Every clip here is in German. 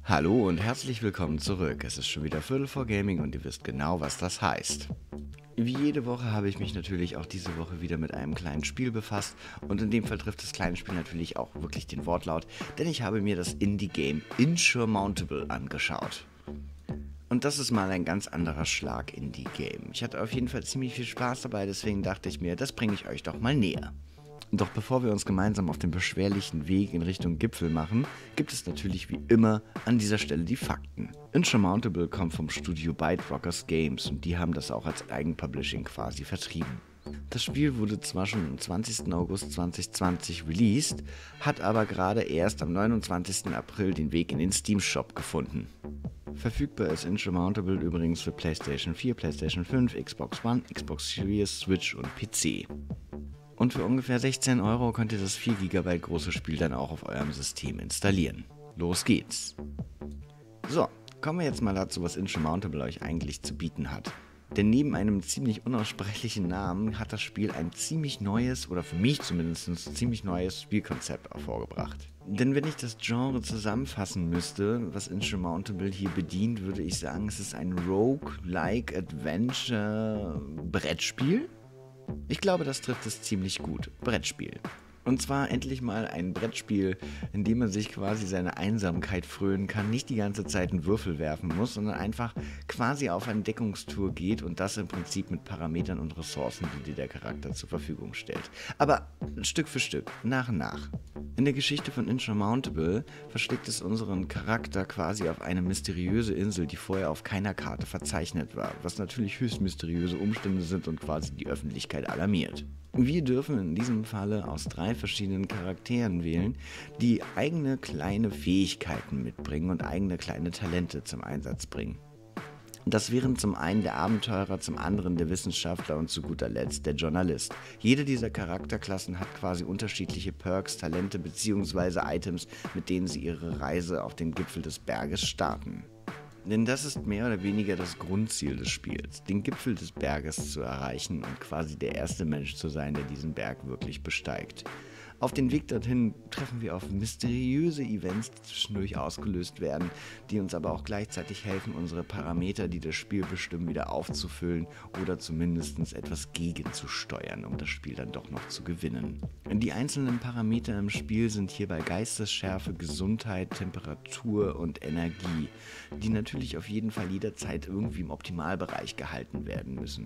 Hallo und herzlich willkommen zurück. Es ist schon wieder Viertel vor Gaming und ihr wisst genau, was das heißt. Wie jede Woche habe ich mich natürlich auch diese Woche wieder mit einem kleinen Spiel befasst und in dem Fall trifft das kleine Spiel natürlich auch wirklich den Wortlaut, denn ich habe mir das Indie-Game Insurmountable angeschaut. Und das ist mal ein ganz anderer Schlag Indie-Game. Ich hatte auf jeden Fall ziemlich viel Spaß dabei, deswegen dachte ich mir, das bringe ich euch doch mal näher. Doch bevor wir uns gemeinsam auf den beschwerlichen Weg in Richtung Gipfel machen, gibt es natürlich wie immer an dieser Stelle die Fakten. Insurmountable kommt vom Studio Byte Rockers Games und die haben das auch als Eigenpublishing quasi vertrieben. Das Spiel wurde zwar schon am 20. August 2020 released, hat aber gerade erst am 29. April den Weg in den Steam Shop gefunden. Verfügbar ist Insurmountable übrigens für PlayStation 4, PlayStation 5, Xbox One, Xbox Series, Switch und PC. Und für ungefähr 16 € könnt ihr das 4 GB große Spiel dann auch auf eurem System installieren. Los geht's! So, kommen wir jetzt mal dazu, was Insurmountable euch eigentlich zu bieten hat. Denn neben einem ziemlich unaussprechlichen Namen hat das Spiel ein ziemlich neues, oder für mich zumindest ziemlich neues Spielkonzept hervorgebracht. Denn wenn ich das Genre zusammenfassen müsste, was Insurmountable hier bedient, würde ich sagen, es ist ein Rogue-like-Adventure-Brettspiel. Ich glaube, das trifft es ziemlich gut. Brettspiel. Und zwar endlich mal ein Brettspiel, in dem man sich quasi seine Einsamkeit frönen kann, nicht die ganze Zeit einen Würfel werfen muss, sondern einfach quasi auf Entdeckungstour geht und das im Prinzip mit Parametern und Ressourcen, die dir der Charakter zur Verfügung stellt. Aber Stück für Stück, nach und nach. In der Geschichte von Insurmountable verschlägt es unseren Charakter quasi auf eine mysteriöse Insel, die vorher auf keiner Karte verzeichnet war, was natürlich höchst mysteriöse Umstände sind und quasi die Öffentlichkeit alarmiert. Wir dürfen in diesem Falle aus 3 verschiedenen Charakteren wählen, die eigene kleine Fähigkeiten mitbringen und eigene kleine Talente zum Einsatz bringen. Das wären zum einen der Abenteurer, zum anderen der Wissenschaftler und zu guter Letzt der Journalist. Jede dieser Charakterklassen hat quasi unterschiedliche Perks, Talente bzw. Items, mit denen sie ihre Reise auf den Gipfel des Berges starten. Denn das ist mehr oder weniger das Grundziel des Spiels, den Gipfel des Berges zu erreichen und quasi der erste Mensch zu sein, der diesen Berg wirklich besteigt. Auf den Weg dorthin treffen wir auf mysteriöse Events, die zwischendurch ausgelöst werden, die uns aber auch gleichzeitig helfen, unsere Parameter, die das Spiel bestimmen, wieder aufzufüllen oder zumindest etwas gegenzusteuern, um das Spiel dann doch noch zu gewinnen. Die einzelnen Parameter im Spiel sind hierbei Geistesschärfe, Gesundheit, Temperatur und Energie, die natürlich auf jeden Fall jederzeit irgendwie im Optimalbereich gehalten werden müssen.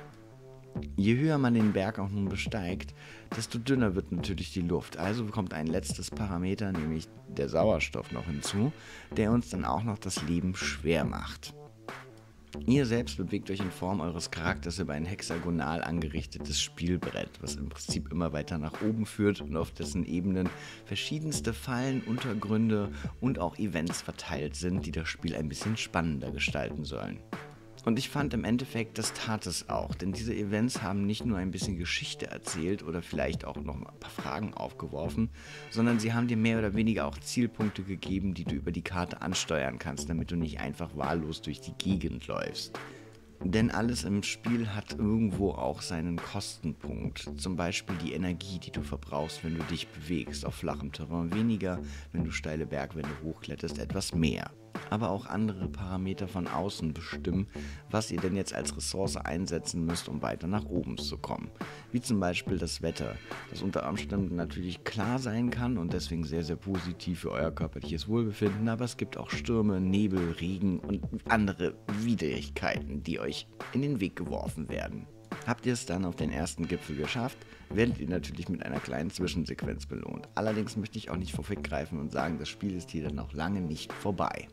Je höher man den Berg auch nun besteigt, desto dünner wird natürlich die Luft. Also kommt ein letztes Parameter, nämlich der Sauerstoff noch hinzu, der uns dann auch noch das Leben schwer macht. Ihr selbst bewegt euch in Form eures Charakters über ein hexagonal angerichtetes Spielbrett, was im Prinzip immer weiter nach oben führt und auf dessen Ebenen verschiedenste Fallen, Untergründe und auch Events verteilt sind, die das Spiel ein bisschen spannender gestalten sollen. Und ich fand im Endeffekt, das tat es auch, denn diese Events haben nicht nur ein bisschen Geschichte erzählt oder vielleicht auch noch ein paar Fragen aufgeworfen, sondern sie haben dir mehr oder weniger auch Zielpunkte gegeben, die du über die Karte ansteuern kannst, damit du nicht einfach wahllos durch die Gegend läufst. Denn alles im Spiel hat irgendwo auch seinen Kostenpunkt. Zum Beispiel die Energie, die du verbrauchst, wenn du dich bewegst. Auf flachem Terrain weniger, wenn du steile Bergwände hochkletterst, etwas mehr. Aber auch andere Parameter von außen bestimmen, was ihr denn jetzt als Ressource einsetzen müsst, um weiter nach oben zu kommen. Wie zum Beispiel das Wetter, das unter Umständen natürlich klar sein kann und deswegen sehr, sehr positiv für euer körperliches Wohlbefinden, aber es gibt auch Stürme, Nebel, Regen und andere Widrigkeiten, die euch in den Weg geworfen werden. Habt ihr es dann auf den ersten Gipfel geschafft, werdet ihr natürlich mit einer kleinen Zwischensequenz belohnt. Allerdings möchte ich auch nicht vorweggreifen und sagen, das Spiel ist hier dann noch lange nicht vorbei.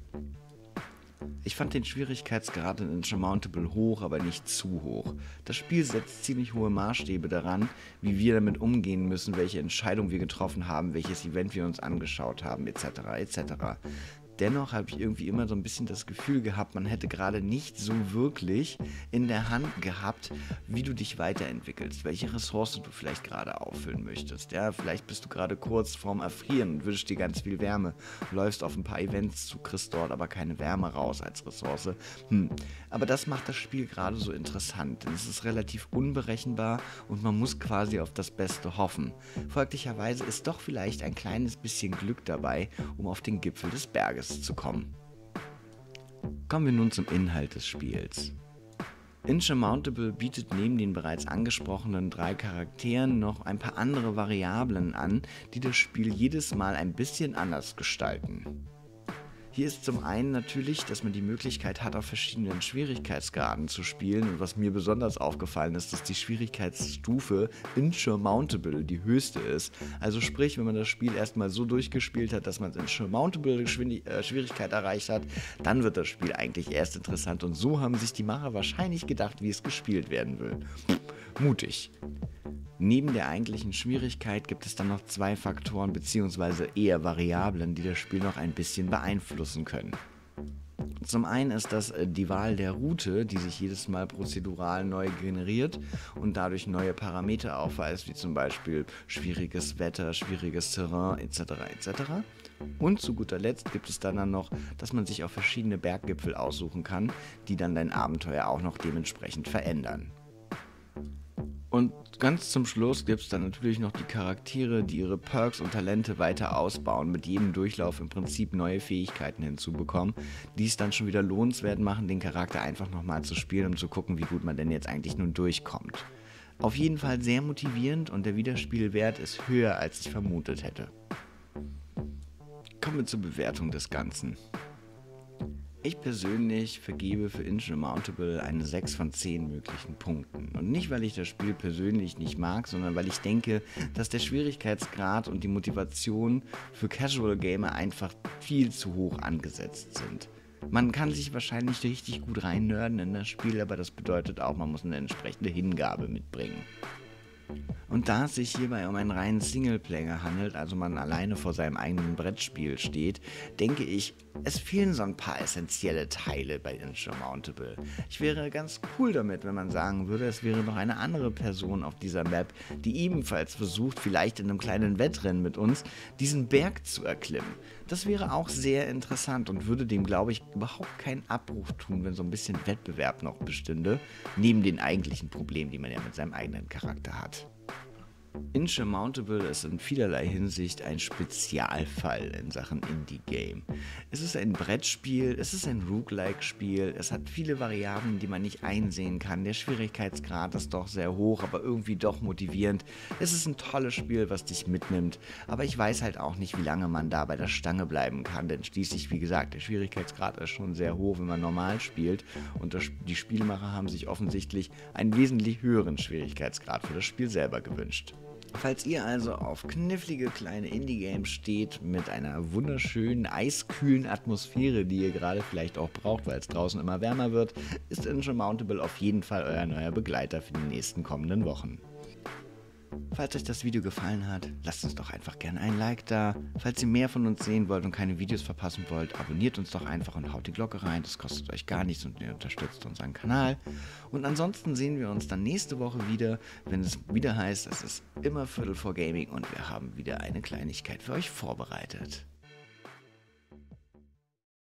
Ich fand den Schwierigkeitsgrad in Insurmountable hoch, aber nicht zu hoch. Das Spiel setzt ziemlich hohe Maßstäbe daran, wie wir damit umgehen müssen, welche Entscheidung wir getroffen haben, welches Event wir uns angeschaut haben, etc. etc. Dennoch habe ich irgendwie immer so ein bisschen das Gefühl gehabt, man hätte gerade nicht so wirklich in der Hand gehabt, wie du dich weiterentwickelst, welche Ressourcen du vielleicht gerade auffüllen möchtest. Ja, vielleicht bist du gerade kurz vorm Erfrieren und wünschst dir ganz viel Wärme, läufst auf ein paar Events zu, kriegst dort aber keine Wärme raus als Ressource. Aber das macht das Spiel gerade so interessant, denn es ist relativ unberechenbar und man muss quasi auf das Beste hoffen. Folglicherweise ist doch vielleicht ein kleines bisschen Glück dabei, um auf den Gipfel des Berges Neues zu kommen. Kommen wir nun zum Inhalt des Spiels. Insurmountable bietet neben den bereits angesprochenen 3 Charakteren noch ein paar andere Variablen an, die das Spiel jedes Mal ein bisschen anders gestalten. Hier ist zum einen natürlich, dass man die Möglichkeit hat, auf verschiedenen Schwierigkeitsgraden zu spielen, und was mir besonders aufgefallen ist, dass die Schwierigkeitsstufe Insurmountable die höchste ist. Also sprich, wenn man das Spiel erstmal so durchgespielt hat, dass man es Insurmountable Schwierigkeit erreicht hat, dann wird das Spiel eigentlich erst interessant, und so haben sich die Macher wahrscheinlich gedacht, wie es gespielt werden will. Mutig. Neben der eigentlichen Schwierigkeit gibt es dann noch 2 Faktoren bzw. eher Variablen, die das Spiel noch ein bisschen beeinflussen können. Zum einen ist das die Wahl der Route, die sich jedes Mal prozedural neu generiert und dadurch neue Parameter aufweist, wie zum Beispiel schwieriges Wetter, schwieriges Terrain etc. etc. Und zu guter Letzt gibt es dann noch, dass man sich auf verschiedene Berggipfel aussuchen kann, die dann dein Abenteuer auch noch dementsprechend verändern. Und ganz zum Schluss gibt es dann natürlich noch die Charaktere, die ihre Perks und Talente weiter ausbauen, mit jedem Durchlauf im Prinzip neue Fähigkeiten hinzubekommen, die es dann schon wieder lohnenswert machen, den Charakter einfach nochmal zu spielen, um zu gucken, wie gut man denn jetzt eigentlich nun durchkommt. Auf jeden Fall sehr motivierend, und der Wiederspielwert ist höher, als ich vermutet hätte. Kommen wir zur Bewertung des Ganzen. Ich persönlich vergebe für Insurmountable eine 6 von 10 möglichen Punkten. Und nicht, weil ich das Spiel persönlich nicht mag, sondern weil ich denke, dass der Schwierigkeitsgrad und die Motivation für Casual Gamer einfach viel zu hoch angesetzt sind. Man kann sich wahrscheinlich richtig gut reinnörden in das Spiel, aber das bedeutet auch, man muss eine entsprechende Hingabe mitbringen. Und da es sich hierbei um einen reinen Singleplayer handelt, also man alleine vor seinem eigenen Brettspiel steht, denke ich, es fehlen so ein paar essentielle Teile bei Insurmountable. Ich wäre ganz cool damit, wenn man sagen würde, es wäre noch eine andere Person auf dieser Map, die ebenfalls versucht, vielleicht in einem kleinen Wettrennen mit uns, diesen Berg zu erklimmen. Das wäre auch sehr interessant und würde dem, glaube ich, überhaupt keinen Abbruch tun, wenn so ein bisschen Wettbewerb noch bestünde, neben den eigentlichen Problemen, die man ja mit seinem eigenen Charakter hat. Insurmountable ist in vielerlei Hinsicht ein Spezialfall in Sachen Indie-Game. Es ist ein Brettspiel, es ist ein Roguelike-Spiel, es hat viele Variablen, die man nicht einsehen kann. Der Schwierigkeitsgrad ist doch sehr hoch, aber irgendwie doch motivierend. Es ist ein tolles Spiel, was dich mitnimmt, aber ich weiß halt auch nicht, wie lange man da bei der Stange bleiben kann, denn schließlich, wie gesagt, der Schwierigkeitsgrad ist schon sehr hoch, wenn man normal spielt, und die Spielmacher haben sich offensichtlich einen wesentlich höheren Schwierigkeitsgrad für das Spiel selber gewünscht. Falls ihr also auf knifflige kleine Indie-Games steht mit einer wunderschönen, eiskühlen Atmosphäre, die ihr gerade vielleicht auch braucht, weil es draußen immer wärmer wird, ist Insurmountable auf jeden Fall euer neuer Begleiter für die nächsten kommenden Wochen. Falls euch das Video gefallen hat, lasst uns doch einfach gerne ein Like da. Falls ihr mehr von uns sehen wollt und keine Videos verpassen wollt, abonniert uns doch einfach und haut die Glocke rein. Das kostet euch gar nichts und ihr unterstützt unseren Kanal. Und ansonsten sehen wir uns dann nächste Woche wieder, wenn es wieder heißt, es ist immer Viertel vor Gaming und wir haben wieder eine Kleinigkeit für euch vorbereitet.